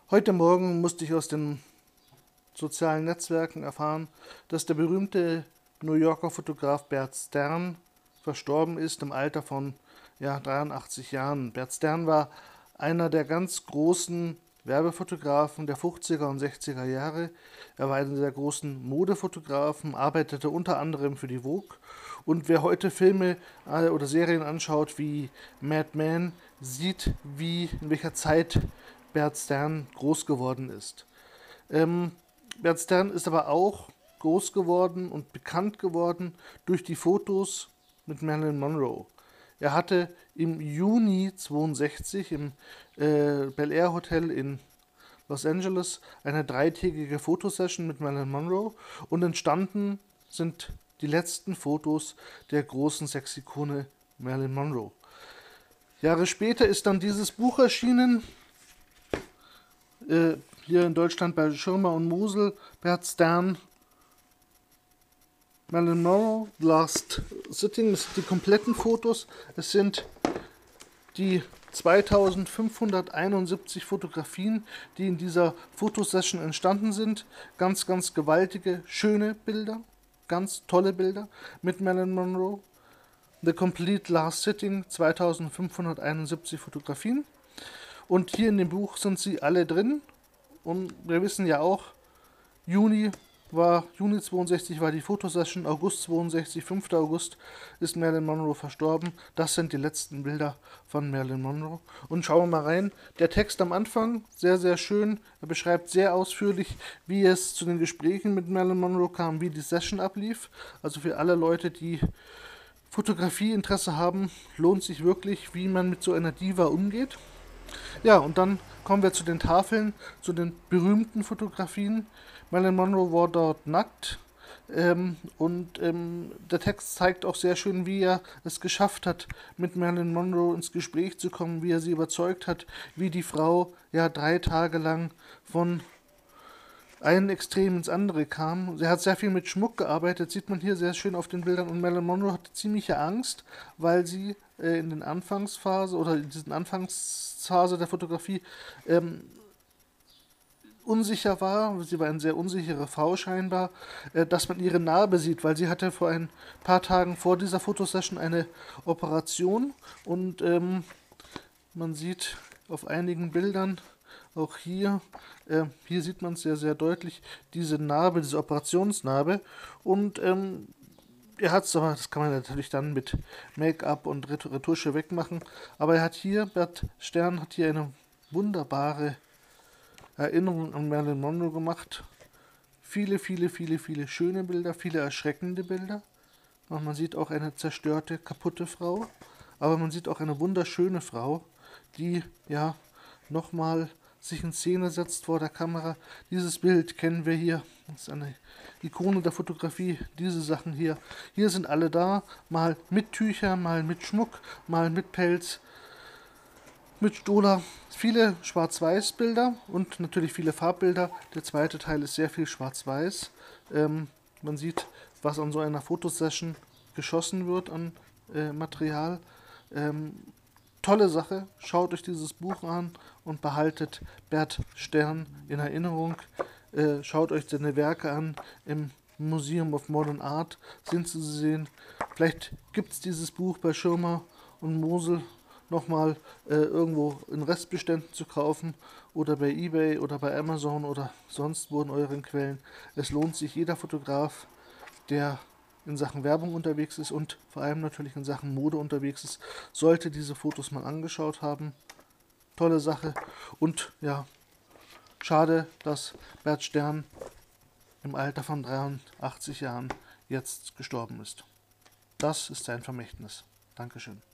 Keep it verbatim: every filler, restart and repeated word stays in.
Heute Morgen musste ich aus den sozialen Netzwerken erfahren, dass der berühmte New Yorker Fotograf Bert Stern verstorben ist im Alter von ja, dreiundachtzig Jahren. Bert Stern war einer der ganz großen Werbefotografen der fünfziger und sechziger Jahre. Er war einer der großen Modefotografen, arbeitete unter anderem für die Vogue. Und wer heute Filme äh, oder Serien anschaut wie Mad Men, sieht, wie in welcher Zeit Bert Stern groß geworden ist. Ähm, Bert Stern ist aber auch groß geworden und bekannt geworden durch die Fotos mit Marilyn Monroe. Er hatte im Juni zweiundsechzig im äh, Bel Air Hotel in Los Angeles eine dreitägige Fotosession mit Marilyn Monroe und entstanden sind die letzten Fotos der großen Sexikone Marilyn Monroe. Jahre später ist dann dieses Buch erschienen, äh, hier in Deutschland bei Schirmer und Mosel, Bert Stern, Marilyn Monroe, Last Sitting. Das sind die kompletten Fotos. Es sind die zweitausendfünfhunderteinundsiebzig Fotografien, die in dieser Fotosession entstanden sind. Ganz, ganz gewaltige, schöne Bilder, ganz tolle Bilder mit Marilyn Monroe. The Complete Last Sitting, zweitausendfünfhunderteinundsiebzig Fotografien. Und hier in dem Buch sind sie alle drin. Und wir wissen ja auch, Juni war, Juni zweiundsechzig war die Fotosession, August zweiundsechzig, fünfter August ist Marilyn Monroe verstorben. Das sind die letzten Bilder von Marilyn Monroe. Und schauen wir mal rein. Der Text am Anfang, sehr, sehr schön. Er beschreibt sehr ausführlich, wie es zu den Gesprächen mit Marilyn Monroe kam, wie die Session ablief. Also für alle Leute, die Fotografieinteresse haben, lohnt sich wirklich, wie man mit so einer Diva umgeht. Ja, und dann kommen wir zu den Tafeln, zu den berühmten Fotografien. Marilyn Monroe war dort nackt ähm, und ähm, der Text zeigt auch sehr schön, wie er es geschafft hat, mit Marilyn Monroe ins Gespräch zu kommen, wie er sie überzeugt hat, wie die Frau ja drei Tage lang von einem Extrem ins andere kam. Sie hat sehr viel mit Schmuck gearbeitet, sieht man hier sehr schön auf den Bildern. Und Marilyn Monroe hatte ziemliche Angst, weil sie äh, in den Anfangsphase oder in diesen Anfangsphase der Fotografie ähm, unsicher war. Sie war eine sehr unsichere Frau scheinbar, äh, dass man ihre Narbe sieht, weil sie hatte vor ein paar Tagen vor dieser Fotosession eine Operation und ähm, man sieht auf einigen Bildern, auch hier, äh, hier sieht man es sehr, sehr deutlich, diese Narbe, diese Operationsnarbe. Und ähm, er hat es aber, das kann man natürlich dann mit Make-up und Retusche wegmachen. Aber er hat hier, Bert Stern hat hier eine wunderbare Erinnerung an Marilyn Monroe gemacht. Viele, viele, viele, viele schöne Bilder, viele erschreckende Bilder. Und man sieht auch eine zerstörte, kaputte Frau. Aber man sieht auch eine wunderschöne Frau, die ja nochmal sich in Szene setzt vor der Kamera. Dieses Bild kennen wir hier. Das ist eine Ikone der Fotografie. Diese Sachen hier. Hier sind alle da. Mal mit Tüchern, mal mit Schmuck, mal mit Pelz, mit Stola. Viele Schwarz-Weiß-Bilder und natürlich viele Farbbilder. Der zweite Teil ist sehr viel Schwarz-Weiß. Ähm, man sieht, was an so einer Fotosession geschossen wird an äh, Material. Ähm, Tolle Sache, schaut euch dieses Buch an und behaltet Bert Stern in Erinnerung. Äh, schaut euch seine Werke an im Museum of Modern Art, sind sie zu sehen. Vielleicht gibt es dieses Buch bei Schirmer und Mosel nochmal äh, irgendwo in Restbeständen zu kaufen oder bei eBay oder bei Amazon oder sonst wo in euren Quellen. Es lohnt sich, jeder Fotograf, der in Sachen Werbung unterwegs ist und vor allem natürlich in Sachen Mode unterwegs ist, sollte diese Fotos mal angeschaut haben. Tolle Sache und ja, schade, dass Bert Stern im Alter von dreiundachtzig Jahren jetzt gestorben ist. Das ist sein Vermächtnis. Dankeschön.